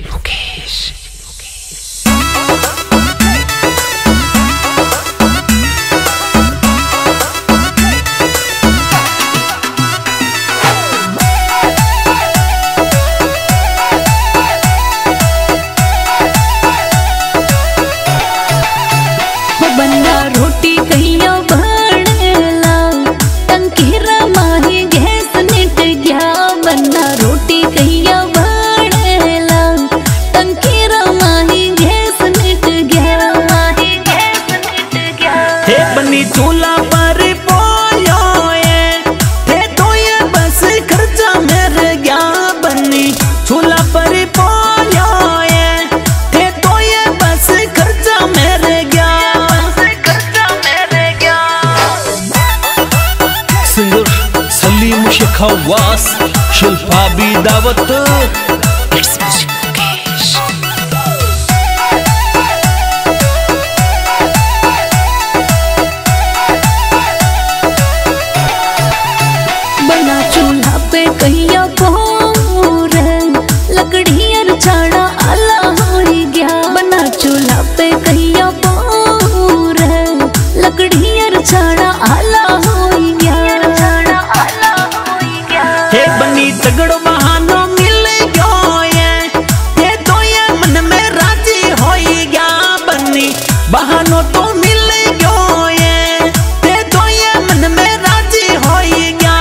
बन्ना रोटी कहियो भणेला टंकी रमाही gas knit गया। बन्ना रोटी कहियो भणेला टंकी रमाही गैस निट गया। हे बनी चूल्हा पर पोयो थे तो ये बस खर्चा मेरे गया। बनी चूल्हा पर पोयो थे तो ये बस खर्चा मेरे गया। सिंगर सलीम शेखवास शिल्पा भी दावत। बना चूल्हा पे कहियो भोर लकड़ियां छाड़ा आला हो गया। बना चूल्हा पे कहियो भोर लकड़ियां छाड़ा आला हो गया। हे बनी तगड़ो बहानो मिल गयो थे तो ये मन में राजी हो गया। बनी बहानो तो मिल गयो थे तो ये मन में राजी हो गया।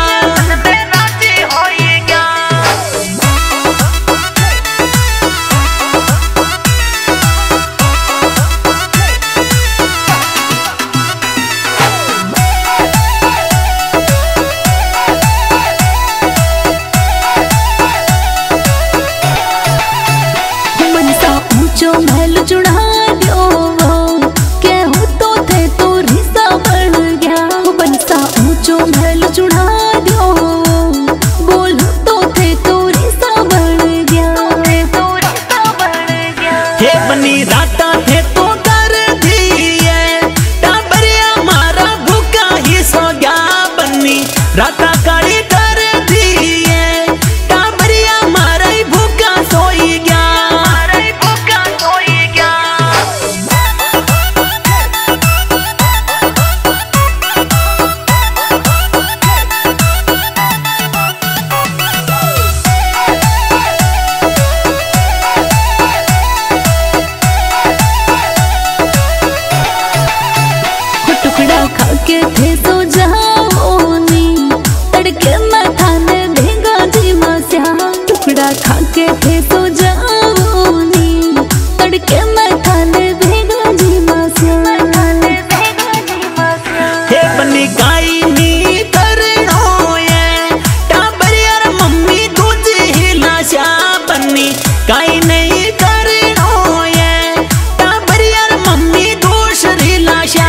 ऊंचो महल चुढ़ा दियो केहू तो थे तो रिश्ता बढ़ गया। बनसा ऊंचो महल चुढ़ा दियो बोलो तो थे तो रिश्ता बढ़ गया। हे बनी राता थे तो कर दिए टाबरिया मारा भूखा ही सो गया। बनी राता काली कर दिए टाबरिया मारा ही भूखा सोई गया। टुकड़ा खा के थे सो जाओनी तड़के मथाने भेगा जी मास्या। टुकड़ा खा के थे सो जाओनी तड़के मथाने भेगा जी मास्या। हे बनी काई नी करनो टाबरिया मम्मी दूज ही लाशा। बनी काई नहीं करनो टाबरिया मम्मी दूसरी लाशा।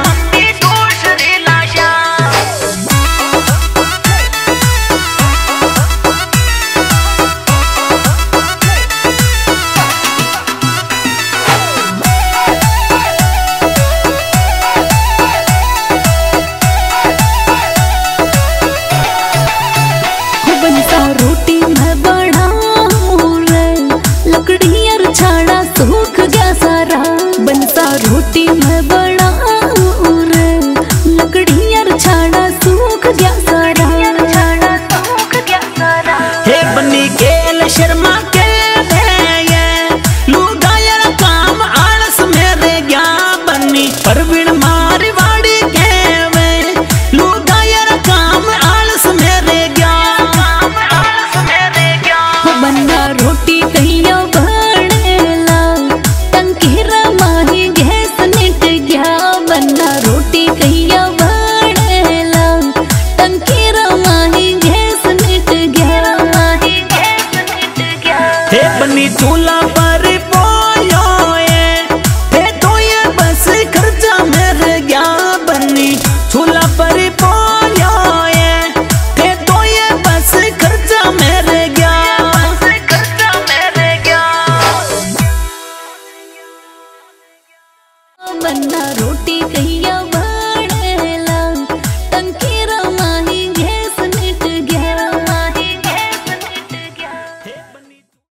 बनसा रोटी मैं बनाऊं रे लकड़ियां छाड़ा सूख गया सारा। बनसा रोटी मैं बनाऊं रे लकड़ियां छाड़ा सूख गया सारा। हे बनी केल शर्मा के लुगायर काम आलस मेरे गया। बनी परवीन मारवाड़ी के लुगायर काम आलस मेरे गया। बन्ना रोटी कहियो भणेला टंकी रमाही गैस निट गया। बन्ना रोटी कहियो भणेला टंकी रमाही गैस निट गया। हे बनी चूल्हा